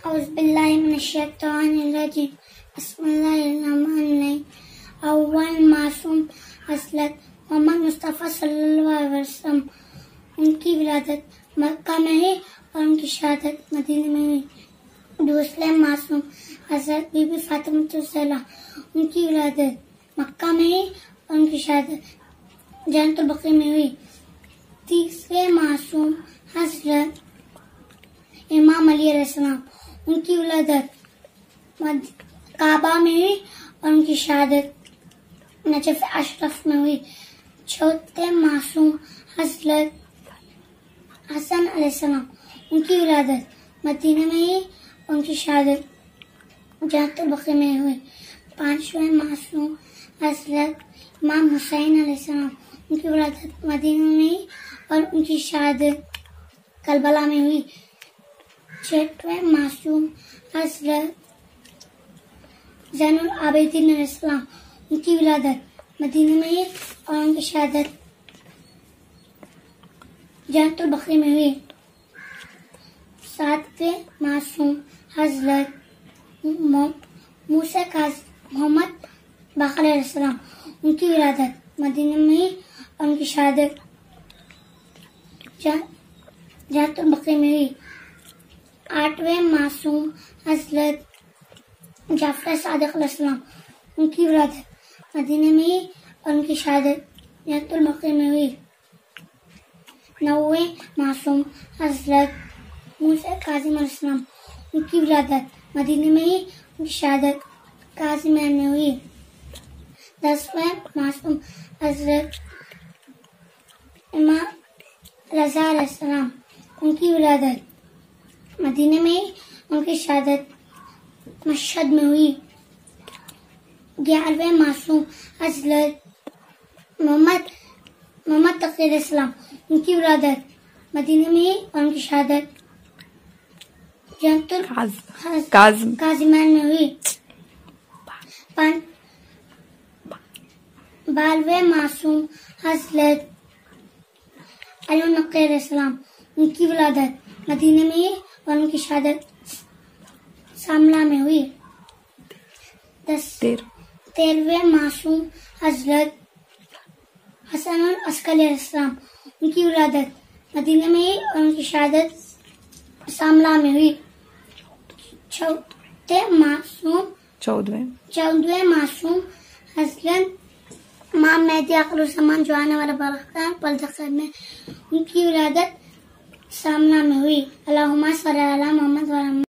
औज़ुबिल्लाहिमिनश्शैतानिर्रजीम। बिस्मिल्लाहिर्रहमानिर्रहीम। अव्वल मासूम हज़रत मोहम्मद मुस्तफ़ा सल्लल्लाहु अलैहि वसल्लम, उनकी विलादत मक्का में हुई और उनकी शहादत मदीने में हुई। दूसरे मासूम हज़रत बीबी फातिमा ज़हरा, उनकी विलादत मक्का में हुई और उनकी शहादत जन्नतुल बक़ी में हुई। तीसरे मासूम हज़रत इमाम अली अलैहिस्सलाम, उनकी विलादत काबा में हुई और उनकी शहादत नजफ अशरफ में हुई। चौथे मासूम हज़रत हसन अलैहिस्सलाम, उनकी विलादत मदीने में हुई और उनकी शहादत जन्नतुल बक़ी में हुई। पांचवें मासूम हज़रत इमाम हुसैन अलैहिस्सलाम, उनकी विलादत मदीने में हुई और उनकी शहादत करबला में हुई। छठवें मासूम हज़रत ज़ैनुल आबिदीन अलैहिस्सलाम, उनकी विलादत मदीने में हुई और उनकी शहादत जन्नतुल बक़ी में हुई। सातवें मासूम हज़रत मूसा मोहम्मद बाक़र अलैहिस्सलाम, उनकी विलादत मदीने में हुई और उनकी शहादत जन्नतुल बक़ी में हुई। आठवें मासूम हज़रत जाफ़र सादिक़ अलैहिस्सलाम, उनकी विलादत मदीने में हुई और उनकी शहादत जन्नतुल बक़ी में हुई। नौवें मासूम हज़रत मूसा काज़िम अलैहिस्सलाम, उनकी विलादत मदीने में हुई, उनकी शहादत काज़िमैन में हुई। 10वें मासूम हज़रत इमाम रज़ा अलैहिस्सलाम, उनकी विलादत मदीने में हुई, उनकी शहादत मशहद में हुई। 11वें मासूम हज़रत मोहम्मद तक़ी अलैहिस्सलाम, उनकी विलादत मदीने में हुई और उनकी शहादत जन्नतुल काज़िमैन में हुई। 12वें मासूम हज़रत अली नक़ी अलैहिस्सलाम, उनकी विलादत मदीने में हुई और उनकी शहादत सामला में हुई। 13वें मासूम हज़रत हसन अस्करी अलैहिस्सलाम, उनकी विलादत मदीने में हुई और उनकी शहादत सामला में हुई। 14वें मासूम हज़रत इमाम मेहदी आखिरुज़्ज़मान जो आने वाला बरक़ान पर्दा में, उनकी विलादत सामला में हुई। अल्लाहुम्मा सल्ली अला मुहम्मद व